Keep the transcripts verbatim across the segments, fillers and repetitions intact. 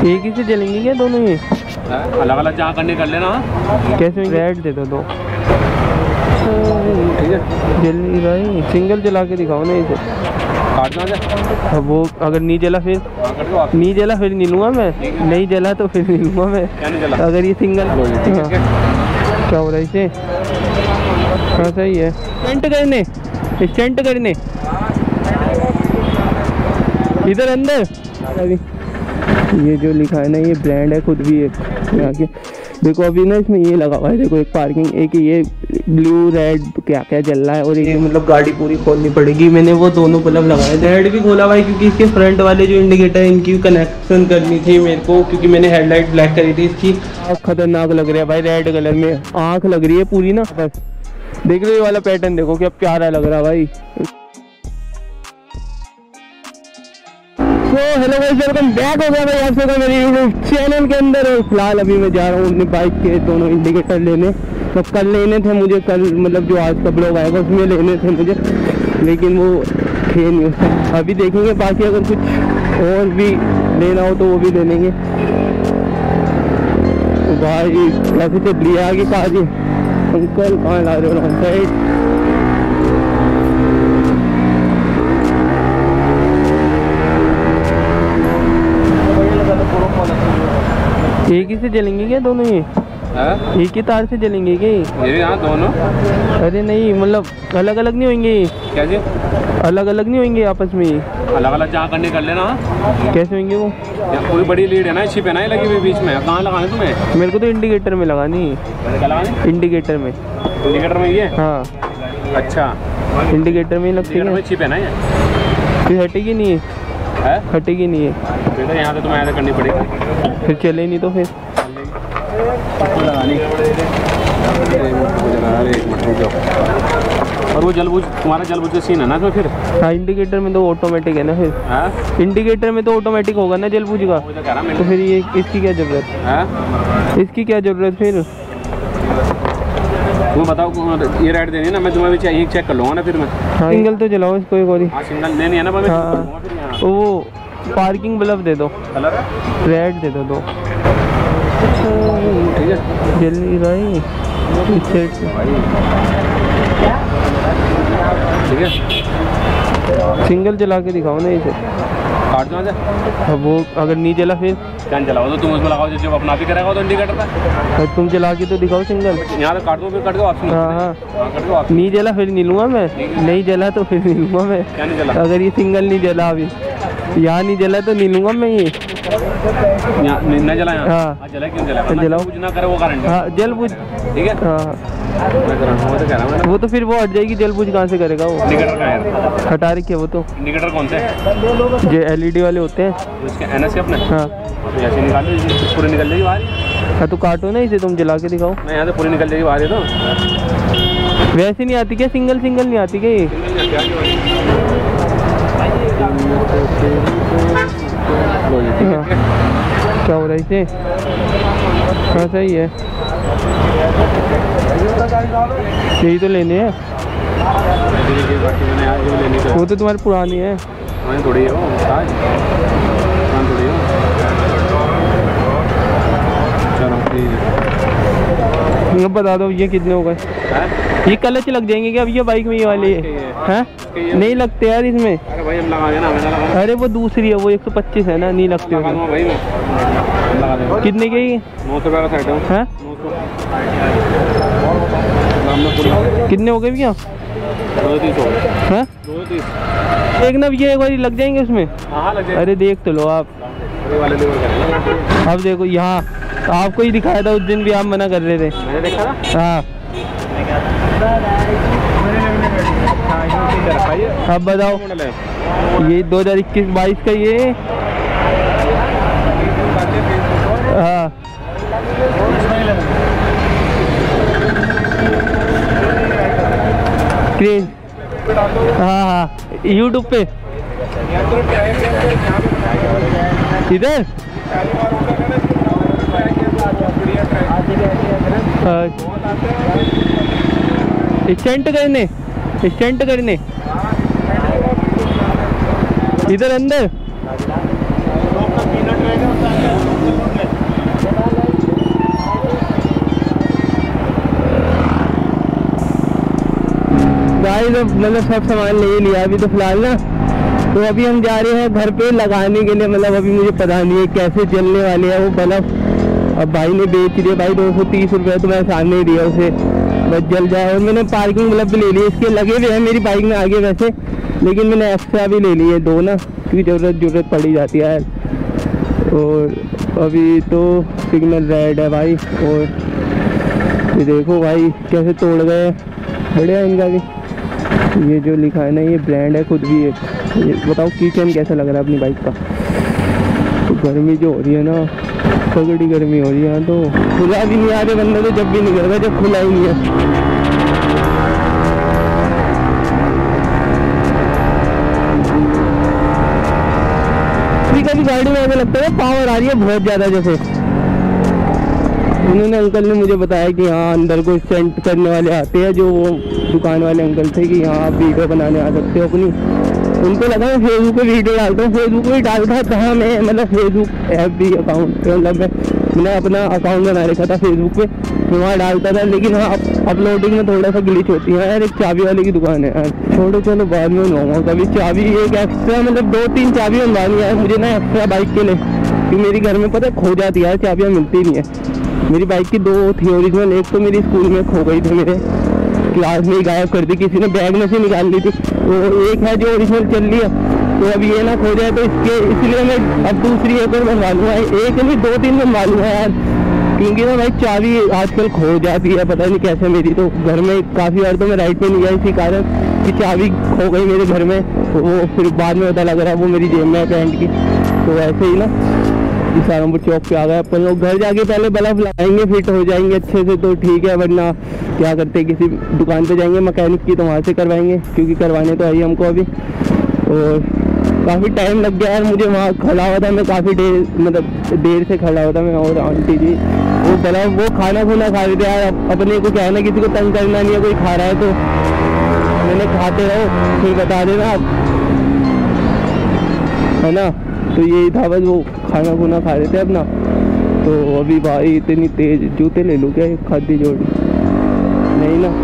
एक ही से जलेंगे क्या दोनों ये? अलग अलग जहाँ करने कर लेना। कैसे? रेड दे दो दो। ठीक है, जल नहीं भाई, सिंगल जला के दिखाओ ना इसे। काटना है वो अगर नहीं जला फिर? नहीं जला फिर नहीं लूँगा मैं। नहीं जला तो फिर नहीं लूँगा मैं। क्या नहीं जला? अगर ये सिंगल। हाँ। क्या हो रहा है इसे? हाँ सही है। स्टंट करने स्टंट करने इधर अंदर। अभी ये जो लिखा है ना, ये ब्रांड है खुद भी एक यहाँ के। देखो अभी ना इसमें ये लगा हुआ है, देखो एक पार्किंग, एक ये ब्लू रेड क्या क्या जल रहा है, और एक मतलब गाड़ी पूरी खोलनी पड़ेगी। मैंने वो दोनों बल्ब लगाए, रेड भी खोला हुआ है क्योंकि इसके फ्रंट वाले जो इंडिकेटर है इनकी कनेक्शन करनी थी मेरे को, क्योंकि मैंने हेडलाइट ब्लैक करी थी इसकी। खतरनाक लग रहा है भाई, रेड कलर में आँख लग रही है पूरी ना। बस देख लो ये वाला पैटर्न, देखो क्या प्यारा लग रहा है भाई। तो हेलो गाइस, वेलकम बैक हो गया भाई आप सबका मेरे यूट्यूब चैनल के अंदर। और फिलहाल अभी मैं जा रहा हूँ अपनी बाइक के दोनों इंडिकेटर लेने। तो कल लेने थे मुझे, कल मतलब जो आज का ब्लॉग आएगा उसमें लेने थे मुझे, लेकिन वो थे नहीं उसमें। अभी देखेंगे, बाकी अगर कुछ और भी लेना हो तो वो भी ले लेंगे। तो भाई कैसे चल रही है आगे काज? अंकल कहाँ ला रहे हो रॉन्ग साइड? एक ही से जलेंगे क्या दोनों ये? है? एक ही तार से जलेंगे क्या ये? यहाँ दोनों। अरे नहीं, मतलब अलग अलग नहीं होंगे? क्या जी? अलग अलग नहीं होंगे आपस में? अलग अलग जहाँ करने कर लेना। कैसे होंगे वो? कोई बड़ी लीड है ना, छिप है ना लगी हुई बीच में, कहाँ लगाने तुम्हें? मेरे को तो इंडिकेटर में लगानी है। क्या लगाने? इंडिकेटर में। इंडिकेटर में ये? हाँ। अच्छा, इंडिकेटर में लगती है। छिप है ना ये? फिर हटेगी नहीं है? हटेगी नहीं है बेटा, यहाँ से तुम्हें ऐसा करनी पड़ेगी। फिर चले नहीं तो फिर लगानी। और वो जलबूझ, तुम्हारा जलबूझ का सीन है ना इसमें फिर? हाँ, इंडिकेटर में तो ऑटोमेटिक है ना फिर। हाँ? इंडिकेटर में तो ऑटोमेटिक होगा ना जलबूझ का, तो फिर ये इसकी क्या जरूरत है? इसकी क्या जरूरत फिर? तुम बताओ, ये राइड देनी है ना, मैं तुम्हें भी चाहिए चेक कर लूँगा ना फिर मैं। हाँ, सिंगल तो जलाओ इसको एक बारी। हाँ, सिंगल लेनी है ना मैं। हाँ, वो पार्किंग बल्ब दे दो, कलर रेड दे दो दो। ठीक है, जल नहीं भाई, ठीक है। सिंगल जला के दिखाओ ना इसे। काट दो। अब वो अगर नहीं जला फिर? क्या जलाओ तो तुम उसमें लगाओ, जो अपना आप ही करेगा तो इंडिकेटर का। तुम जला के तो दिखाओ सिंगल। यहाँ से काट दो, फिर काट दो ऑप्शन। हाँ हाँ, काट दो। नहीं जला फिर नहीं लूँगा मैं। नहीं जला तो फिर नहीं लूँगा मैं। क्या नहीं जला? अगर ये सिंगल नहीं जला, अभी यहाँ नहीं जला तो नहीं लूँगा मैं ये। नहीं जला? हाँ, जला क्यों जला? जलाओ, कुछ ना करे वो कारण। हाँ, जल बुझ। ठीक है, हाँ, वो वो तो फिर वो हट जाएगी, जल बुझ कहाँ से करेगा वो? इंडिकेटर का है, हटा रखी है वो तो। इंडिकेटर कौन से? जो एलईडी वाले होते हैं उसके एनएस के अपने। हाँ, ऐसे निकाल लो, पूरी निकल जाएगी बाहर। हाँ तो काटो ना इसे, तुम जला के दिखाओ। मैं यहाँ से पूरी निकल जाएगी बाहर। तो वैसे नहीं आती क्या? सिंगल सिंगल नहीं आती क्या ये? हाँ। क्या हो रहा है इसे? हाँ सही है, यही तो लेने हैं। वो तो तुम्हारी पुरानी है। थोड़ी हो थोड़ी हो। चलो अब बता दो ये कितने हो गए? ये क्लच लग जाएंगे क्या अब ये बाइक में? ये वाले हैं? नहीं लगते यार इसमें। अरे भाई हम लगा देना, मैं लगा। अरे वो दूसरी है, वो एक सौ पच्चीस है ना, नहीं लगते भाई मैं लगा देना। कितने के? नौ सौ का सेट है। कितने हो गए भैया? दो तीस हो गए। हैं? दो तीस। एक ना ये एक बार लग जाएंगे उसमें। हाँ लग जाएंगे। अरे देख तो लो आप। वाले अब देखो यहाँ आपको ही दिखाया था उस दिन भी, आप मना कर रहे थे। मैंने देखा ना। हाँ, अब बताओ ये दो हज़ार इक्कीस बाईस का ये। हाँ, क्रेज। हाँ हाँ, यूट्यूब पे इधर। स्टंट करने स्टंट करने इधर अंदर। मतलब सब सामान ले लिया अभी तो फिलहाल ना। तो अभी हम जा रहे हैं घर पे लगाने के लिए, मतलब अभी मुझे पता नहीं है कैसे जलने वाले हैं वो बल्ब। अब भाई ने बेच दिया भाई दो सौ तीस रुपये, तो मैं सामने ही दिया उसे, बस जल जाए। और मैंने पार्किंग बल्ब भी ले लिए, इसके लगे हुए हैं मेरी बाइक में आगे वैसे, लेकिन मैंने एक्स्ट्रा भी ले लिए दो ना, क्योंकि ज़रूरत ज़रूरत पड़ी जाती है यार। और अभी तो सिग्नल रेड है भाई, और ये देखो भाई कैसे तोड़ गए, बढ़िया इनका भी। ये जो लिखा है ना ये ब्रांड है खुद भी एक। ये बताओ किचन कैसा लग रहा है अपनी बाइक का। तो गर्मी जो हो रही है ना, तगड़ी गर्मी हो रही है यहाँ, तो खुला भी नहीं आ रहे बंदे, तो जब भी निकल रहा जब खुला ही नहीं है। कभी गाड़ी में ऐसा लगता है पावर आ रही है बहुत ज़्यादा। जैसे उन्होंने अंकल ने मुझे बताया कि हाँ अंदर को सेंट करने वाले आते हैं, जो वो दुकान वाले अंकल थे, कि यहाँ आप वीडियो बनाने आ सकते हो अपनी। उनको लगा मैं फेसबुक पे वीडियो डालता हूँ, फेसबुक पे डालता था मैं, मतलब फेसबुक ऐप भी अकाउंट, मतलब मैं मैंने अपना अकाउंट बना रखा था फेसबुक पे, मैं वहाँ डालता था। लेकिन हाँ अपलोडिंग में थोड़ा सा ग्लिच होती है यार। एक चाबी वाले की दुकान है यार, छोड़ो चलो बाद में बनवाऊंगा कभी चाबी। एक एक्स्ट्रा मतलब दो तीन चाबी बनवानी है मुझे ना एक्स्ट्रा बाइक के लिए, क्योंकि मेरी घर में पता है खो जाती है, चाबियाँ मिलती नहीं है। मेरी बाइक की दो थी ओरिजिनल, एक तो मेरी स्कूल में खो गई थी, मेरे क्लास में ही गायब कर दी किसी ने, बैग में से निकाल ली थी। तो एक है जो ओरिजिनल चल रही है, तो अब ये ना खो जाए तो इसके इसलिए मैं अब दूसरी एक और बनवा लूँगा, एक नहीं दो तीन बनवा लूँगा यार। क्योंकि ना भाई चाबी आजकल खो जाती है, पता नहीं कैसे। मेरी तो घर में काफ़ी बार तो मैं राइड पे नहीं गया इसी कारण कि चाबी खो गई मेरे घर में, तो वो फिर बाद में पता लग रहा है वो मेरी जेब में है पैंट की। तो ऐसे ही ना सहारनपुर चौक पे आ गए अपन लोग। घर जाके पहले बल्ब लगाएंगे, फिट हो जाएंगे अच्छे से तो ठीक है, वरना क्या करते किसी दुकान पे जाएंगे मैकेनिक की, तो वहाँ से करवाएंगे, क्योंकि करवाने तो आई हमको अभी। और काफ़ी टाइम लग गया यार मुझे, वहाँ खड़ा हुआ था मैं काफ़ी देर, मतलब देर से खड़ा हुआ था मैं। और आंटी जी वो बल्ब वो खाना खुना खा रहे थे यार, अपने को क्या है ना किसी को तंग करना नहीं है, कोई खा रहा है तो मैंने खाते रहो फिर बता देना आप, है ना। तो यही था बस, वो खाना खुना खा रहे थे अपना। तो अभी भाई इतनी तेज जूते ले लूँ क्या एक खादी जोड़ी, नहीं ना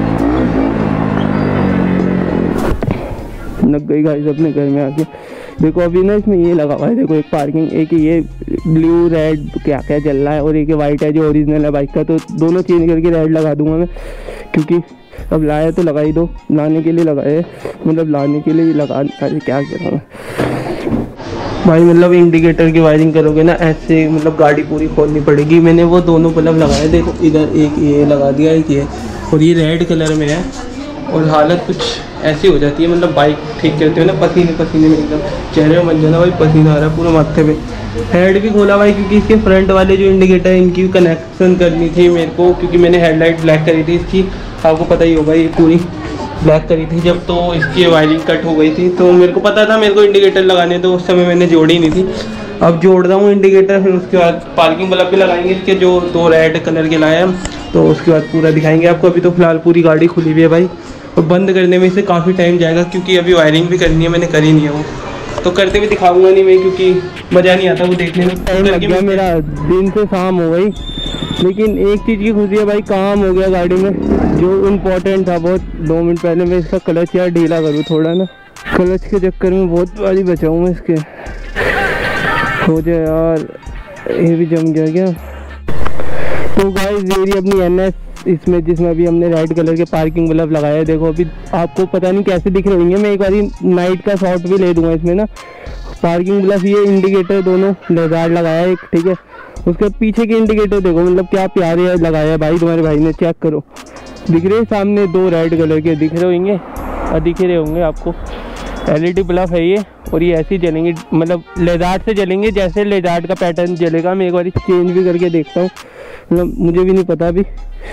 लग गई गाइस अपने घर में आके। देखो अभी ना इसमें ये लगा हुआ है, देखो एक पार्किंग, एक ये ब्लू रेड क्या क्या चल रहा है, और एक वाइट है जो ओरिजिनल है बाइक का। तो दोनों चेंज करके रेड लगा दूंगा मैं, क्योंकि अब लाया तो लगा ही दो, लाने के लिए लगाए, मतलब लाने के लिए लगा। अरे क्या कह रहा हूँ भाई, मतलब इंडिकेटर की वायरिंग करोगे ना ऐसे, मतलब गाड़ी पूरी खोलनी पड़ेगी। मैंने वो दोनों बल्ब लगाए, देखो इधर एक ये लगा दिया, एक ये, और ये रेड कलर में है। और हालत कुछ ऐसी हो जाती है, मतलब बाइक ठीक करते हुए ना पसीने पसीने में एकदम चेहरे में बन जाना भाई, पसीना आ रहा है पूरा माथे पे। हेड भी खोला भाई, क्योंकि इसके फ्रंट वाले जो इंडिकेटर है इनकी कनेक्शन करनी थी मेरे को, क्योंकि मैंने हेडलाइट ब्लैक करी थी इसकी, आपको पता ही होगा, ये पूरी ब्लैक करी थी जब, तो इसकी वायरिंग कट हो गई थी। तो मेरे को पता था मेरे को इंडिकेटर लगाने, तो उस समय मैंने जोड़ी नहीं थी। अब जोड़ रहा हूँ इंडिकेटर, फिर उसके बाद पार्किंग बल्ब भी लगाएंगे इसके, जो दो रेड कलर के लाए हम, तो उसके बाद पूरा दिखाएंगे आपको। अभी तो फिलहाल पूरी गाड़ी खुली हुई है भाई, और बंद करने में इसे काफ़ी टाइम जाएगा, क्योंकि अभी वायरिंग भी करनी है, मैंने करी नहीं है वो, तो करते हुए दिखाऊंगा नहीं मैं, क्योंकि मज़ा नहीं आता वो देखने में। टाइम लग गया मेरा, दिन से शाम हो गई, लेकिन एक चीज़ की खुशी है भाई, काम हो गया गाड़ी में जो इम्पोर्टेंट था बहुत। दो मिनट पहले मैं इसका क्लच यार ढीला करूँ थोड़ा ना, क्लच के चक्कर में बहुत बारी बचाऊँ मैं इसके, हो जाए यार ये भी जम गया क्या। तो गाइस मेरी अपनी एन एस इसमें, जिसमें अभी हमने रेड कलर के पार्किंग बल्ब लगाया है, देखो अभी आपको पता नहीं कैसे दिख रहे होंगे, मैं एक बार नाइट का शॉट भी ले दूंगा इसमें ना। पार्किंग बल्ब, ये इंडिकेटर दोनों लेजार लगाया है एक, ठीक है। उसके पीछे के इंडिकेटर देखो, मतलब क्या प्यारे लगाया है भाई तुम्हारे भाई ने, चेक करो, दिख रहे सामने दो रेड कलर के दिख रहे होंगे, और दिख रहे होंगे आपको। एलईडी बल्ब है ये, और ये ऐसे ही जलेंगे, मतलब लेजार्ड से जलेंगे, जैसे लेजार्ड का पैटर्न जलेगा। मैं एक बार चेंज भी करके देखता हूँ, मतलब मुझे भी नहीं पता अभी।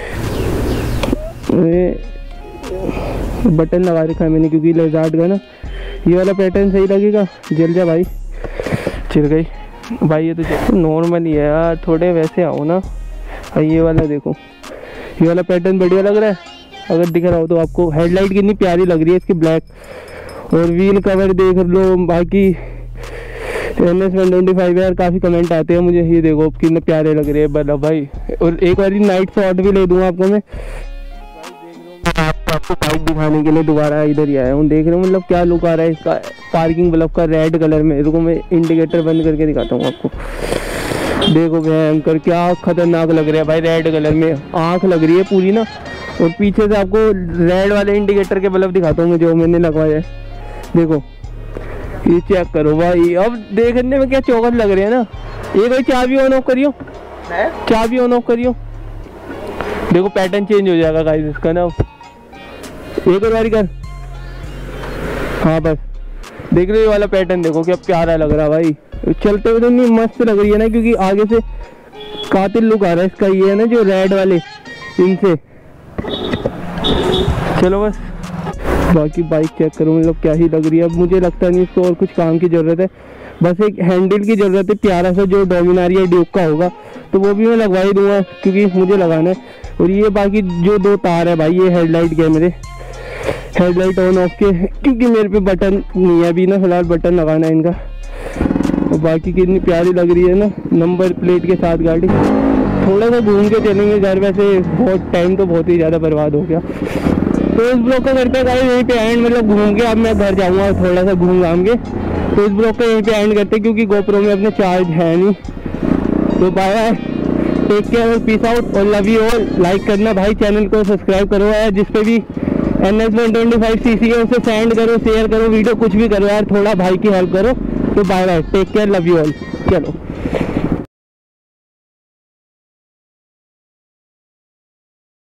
बटन लगा रखा है मैंने, क्योंकि लेजार्ड का ना ये वाला पैटर्न सही लगेगा। जल जा भाई, चिर गई भाई, ये तो नॉर्मल ही है यार, थोड़े वैसे आओ ना। ये वाला देखो, ये वाला पैटर्न बढ़िया लग रहा है, अगर दिख रहा हो तो आपको। हेडलाइट कितनी प्यारी लग रही है इसकी ब्लैक, और व्हील कवर देख लो। बाकी N S one twenty five यार, काफ़ी कमेंट आते हैं मुझे, ये देखो कितने प्यारे लग रहे हैं बल्ब भाई। और एक बार नाइट शॉट भी ले दूंगा आपको मैं, आपको बाइक दिखाने के लिए दोबारा इधर ही आया हूँ। देख रहे हो मतलब क्या लुक आ रहा है इसका पार्किंग बल्ब का रेड कलर में। रुको मैं इंडिकेटर बंद करके दिखाता हूँ आपको। देखो भयंकर क्या खतरनाक लग रहा है भाई, रेड कलर में आँख लग रही है पूरी ना। और पीछे से आपको रेड वाले इंडिकेटर के बल्ब दिखाता हूँ मैं जो मैंने लगवाया है। देखो ये चेक करो भाई, अब देखने में क्या चौकस लग रहे हैं ना। ये कोई चाबी ऑन ऑफ करियो, चाबी ऑन ऑफ करियो, देखो पैटर्न चेंज हो जाएगा गाइस इसका ना। एक और बारी कर, हाँ बस देख रहे हो वाला पैटर्न, देखो क्या प्यारा लग रहा है भाई। चलते हुए तो नहीं मस्त लग रही है ना, क्योंकि आगे से कातिल लुक आ रहा है इसका। ये है ना जो रेड वाले इनसे। चलो बस बाकी बाइक चेक करो मतलब क्या ही लग रही है। अब मुझे लगता नहीं इसको और कुछ काम की ज़रूरत है, बस एक हैंडल की ज़रूरत है प्यारा सा जो डोमिनार या ड्यूक का होगा, तो वो भी मैं लगवा ही दूंगा क्योंकि मुझे लगाना है। और ये बाकी जो दो तार है भाई, ये हेडलाइट के मेरे, हेडलाइट ऑन ऑफ के, क्योंकि मेरे पे बटन नहीं है अभी ना फिलहाल, बटन लगाना है इनका। और बाकी कितनी प्यारी लग रही है ना नंबर प्लेट के साथ गाड़ी। थोड़ा सा घूम के चलेंगे घर, वैसे बहुत टाइम तो बहुत ही ज़्यादा बर्बाद हो गया। तो इस ब्लॉग का करते हैं गाइस यहीं पे एंड, मतलब घूम के अब मैं घर जाऊँगा थोड़ा सा घूम घाम के। तो इस ब्लॉग का यहीं पे एंड करते हैं क्योंकि गोप्रो में अपने चार्ज है नहीं। तो बाय बाय, टेक केयर और पीस आउट और लव यू ऑल। लाइक करना भाई, चैनल को सब्सक्राइब करो यार, जिस पे भी N S one twenty five C C है उसे सेंड करो, शेयर करो वीडियो, कुछ भी करो यार, थोड़ा भाई की हेल्प करो। तो bye bye, take care, love you all. चलो।